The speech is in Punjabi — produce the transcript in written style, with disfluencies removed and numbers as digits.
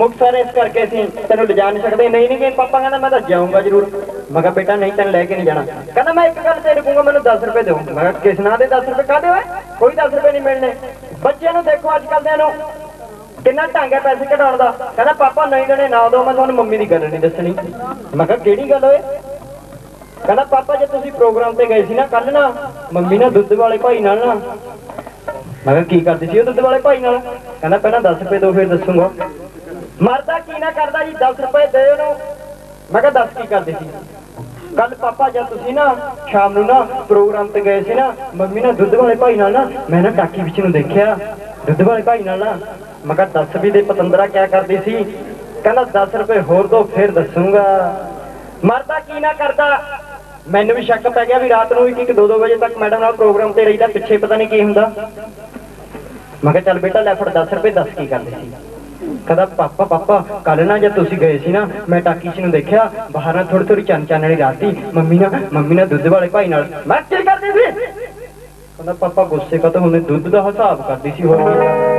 ਮੁਕਤਸਰ ਇਸ ਕਰਕੇ ਅਸੀਂ ਤੈਨੂੰ ਲਿਜਾ ਨਹੀਂ ਸਕਦੇ। ਨਹੀਂ ਨਹੀਂ ਕਿ ਪਾਪਾ ਕਹਿੰਦਾ ਮੈਂ ਤਾਂ ਜਾਊਂਗਾ ਜ਼ਰੂਰ। ਮੈਂ ਕਿਹਾ ਬੇਟਾ ਨਹੀਂ ਤੈਨੂੰ ਲੈ ਕੇ ਨਹੀਂ ਜਾਣਾ। ਕਹਿੰਦਾ ਮੈਂ ਇੱਕ ਗੱਲ ਤੇ ਰੁਕੂੰਗਾ, ਮੈਨੂੰ 10 ਰੁਪਏ ਦਿਓ। ਮੈਂ ਕਿਹਾ ਕਿਸ ਨਾਂ ਦੇ 10 ਰੁਪਏ ਕਾਹਦੇ ਹੋਏ? ਕੋਈ 10 ਰੁਪਏ ਨਹੀਂ ਮਿਲਣੇ। ਬੱਚਿਆਂ ਨੂੰ ਦੇਖੋ ਅੱਜ ਕੱਲ੍ਹ ਦਿਆਂ ਨੂੰ ਕਿੰਨਾ ਢੰਗ ਹੈ ਪੈਸੇ ਕਢਾਉਣ ਦਾ। ਕਹਿੰਦਾ ਪਾਪਾ ਨਹੀਂ ਦੇਣੇ ਨਾ ਦਿਓ, ਮੈਂ ਤੁਹਾਨੂੰ ਮੰਮੀ ਦੀ ਗੱਲ ਨਹੀਂ ਦੱਸਣੀ। ਮੈਂ ਕਿਹਾ ਕਿਹੜੀ ਗੱਲ ਹੋਏ? ਕਹਿੰਦਾ ਪਾਪਾ ਜੇ ਤੁਸੀਂ ਪ੍ਰੋਗਰਾਮ ਤੇ ਗਏ ਸੀ ਨਾ ਕੱਲ ਨਾ, ਮੰਮੀ ਨਾ ਦੁੱਧ ਵਾਲੇ ਭਾਈ ਨਾਲ ਨਾ। ਮੈਂ ਕਿਹਾ ਕੀ ਕਰਦੀ ਸੀ ਉਹ ਦੁੱਧ ਵਾਲੇ ਭਾਈ ਨਾਲ? ਕਹਿੰਦਾ ਪਹਿਲਾਂ 10 ਰੁਪਏ ਦਿਓ ਫਿਰ ਦੱਸੂਗਾ। ਮਰਦਾ ਕੀ ਨਾ ਕਰਦਾ ਜੀ, 10 ਰੁਪਏ ਦੇ ਉਹਨੂੰ। ਮੈਂ ਕਿਹਾ 10 ਕੀ ਕਰਦੇ ਸੀ? ਕੱਲ ਪਾਪਾ ਜਦ ਤੁਸੀਂ ਨਾ ਸ਼ਾਮ ਨੂੰ ਨਾ ਪ੍ਰੋਗਰਾਮ ਤੇ ਗਏ ਸੀ ਨਾ, ਮੰਮੀ ਨਾ ਦੁੱਧ ਵਾਲੇ ਭਾਈ ਨਾਲ ਨਾ, ਮੈਂ ਨਾ ਟਾਕੀ ਵਿੱਚ ਨੂੰ ਦੇਖਿਆ ਦੁੱਧ ਵਾਲੇ ਭਾਈ ਨਾਲ ਨਾ। ਮੈਂ ਕਿਹਾ 10 ਵੀ ਦੇ ਪਤੰਦਰਾ ਕਿਆ ਕਰਦੀ ਸੀ? ਕਹਿੰਦਾ 10 ਰੁਪਏ ਹੋਰ ਦੋ ਫਿਰ ਦੱਸੂਗਾ। ਮਰਦਾ ਕੀ ਨਾ ਕਰਦਾ। ਮੈਨੂੰ ਵੀ ਸ਼ੱਕ ਪੈ ਗਿਆ ਵੀ ਰਾਤ ਨੂੰ 1-2 ਵਜੇ ਤੱਕ ਮੈਡਮ ਨਾਲ ਪ੍ਰੋਗਰਾਮ ਤੇ ਰਹੀਦਾ, ਪਿੱਛੇ ਪਤਾ ਨਹੀਂ ਕੀ ਹੁੰਦਾ। ਮੈਂ ਕਿਹਾ ਚੱਲ ਬੇਟਾ ਲੈ ਫੜ 10 ਰੁਪਏ, ਦੱਸ ਕੀ ਕਰਦੇ ਸੀ? ਕਹਿੰਦਾ ਪਾਪਾ ਕੱਲ ਨਾ ਜਦ ਤੁਸੀਂ ਗਏ ਸੀ ਨਾ, ਮੈਂ ਟਾਕੀ 'ਚ ਨੂੰ ਦੇਖਿਆ ਬਾਹਰ ਨਾ ਥੋੜੀ ਚੰਨ ਵਾਲੀ ਰਾਤ ਸੀ, ਮੰਮੀ ਨਾ ਦੁੱਧ ਵਾਲੇ ਭਾਈ ਨਾਲ। ਮੈਂ ਕੀ ਕਰਦੀ ਸੀ? ਕਹਿੰਦਾ ਪਾਪਾ ਗੁੱਸੇ ਕਦੋਂ ਹੁੰਦੇ, ਦੁੱਧ ਦਾ ਹਿਸਾਬ ਕਰਦੀ ਸੀ ਹੋਰ।